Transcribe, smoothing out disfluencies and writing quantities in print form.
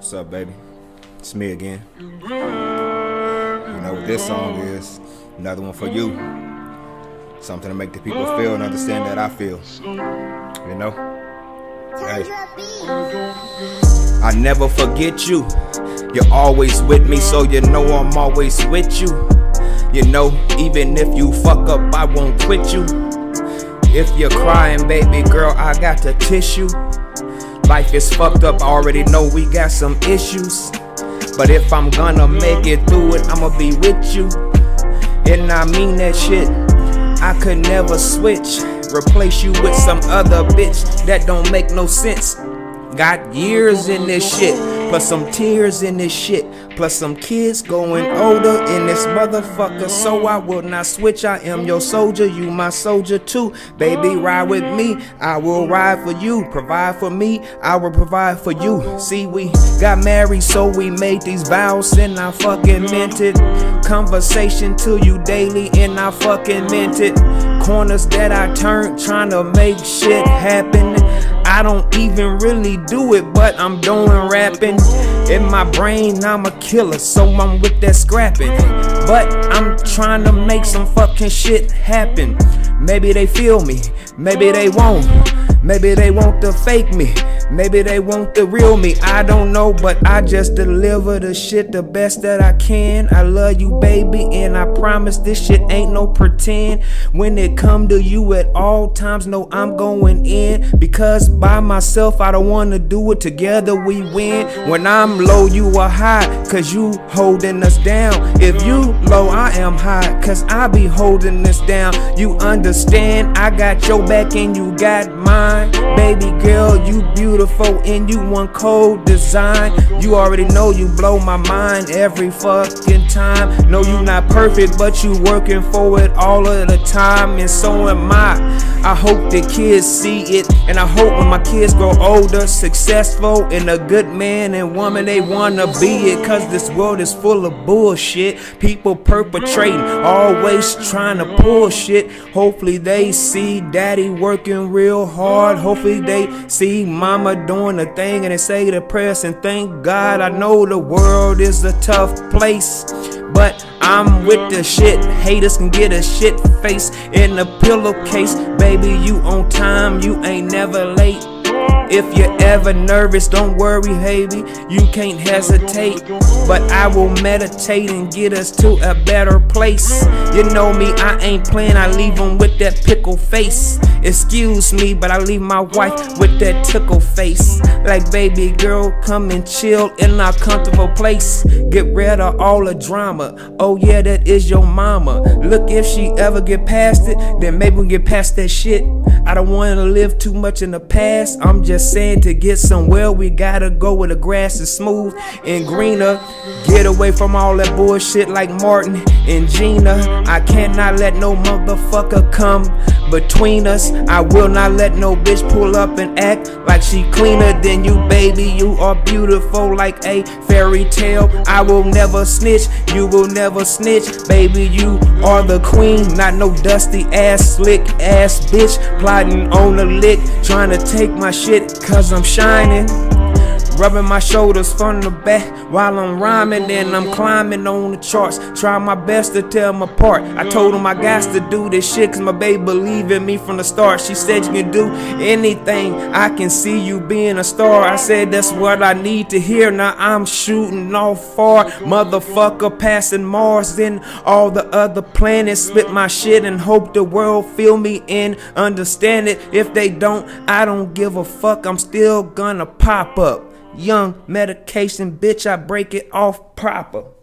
What's up, baby? It's me again. You know what this song is? Another one for you. Something to make the people feel and understand that I feel. You know? Hey. I never forget you. You're always with me, so you know I'm always with you. You know, even if you fuck up, I won't quit you. If you're crying, baby girl, I got the tissue. Life is fucked up, I already know we got some issues. But if I'm gonna make it through it, I'ma be with you. And I mean that shit, I could never switch. Replace you with some other bitch that don't make no sense. Got years in this shit, plus some tears in this shit, plus some kids going older in this motherfucker. So I will not switch, I am your soldier, you my soldier too. Baby, ride with me, I will ride for you. Provide for me, I will provide for you. See, we got married, so we made these vows, and I fucking meant it. Conversation to you daily, and I fucking meant it. Corners that I turned, trying to make shit happen. I don't even really do it, but I'm doing rapping. In my brain, I'm a killer, so I'm with that scrapping. But I'm trying to make some fucking shit happen. Maybe they feel me, maybe they won't. Maybe they want to fake me, maybe they want the real me. I don't know, but I just deliver the shit the best that I can. I love you, baby, and I promise this shit ain't no pretend. When it come to you at all times, no, I'm going in. Because by myself, I don't want to do it. Together we win. When I'm low, you are high, cause you holding us down. If you low, I am high, cause I be holding us down. You understand, I got your back and you got mine. Baby girl, you beautiful and you one cold design. You already know you blow my mind every fucking time. No, you not perfect, but you working for it all of the time, and so am I. I hope the kids see it, and I hope when my kids grow older, successful, and a good man and woman they wanna be it. Cause this world is full of bullshit. People perpetrating, always trying to pull shit. Hopefully they see daddy working real hard. Hopefully they see mama doing the thing and they say the prayers and thank God. I know the world is a tough place, but I'm with the shit. Haters can get a shit face in a pillowcase. Baby, you on time, you ain't never late. If you're ever nervous, don't worry, baby, you can't hesitate. But I will meditate and get us to a better place. You know me, I ain't playing, I leave them with that pickle face. Excuse me, but I leave my wife with that tickle face. Like, baby girl, come and chill in our comfortable place. Get rid of all the drama. Oh yeah, that is your mama. Look, if she ever get past it, then maybe we get past that shit. I don't want to live too much in the past. I'm just saying, to get somewhere we gotta go where the grass is smooth and greener. Get away from all that bullshit like Martin and Gina. I cannot let no motherfucker come between us. I will not let no bitch pull up and act like she cleaner than you, baby. You are beautiful like a fairy tale. I will never snitch, you will never snitch. Baby, you are the queen, not no dusty ass, slick ass bitch. Plotting on a lick, trying to take my shit cause I'm shining. Rubbing my shoulders from the back while I'm rhyming, and I'm climbing on the charts. Try my best to tell them apart. I told them I got to do this shit cause my baby believed in me from the start. She said you can do anything, I can see you being a star. I said that's what I need to hear. Now I'm shooting off far, motherfucker, passing Mars and all the other planets. Spit my shit and hope the world feel me and understand it. If they don't, I don't give a fuck, I'm still gonna pop up. Young medication, bitch, I break it off proper.